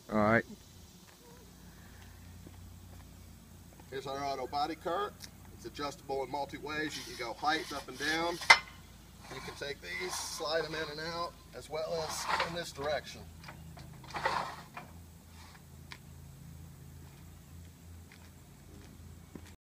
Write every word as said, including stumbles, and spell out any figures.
All right. Here's our auto body cart. It's adjustable in multi ways. You can go height up and down. You can take these, slide them in and out, as well as in this direction.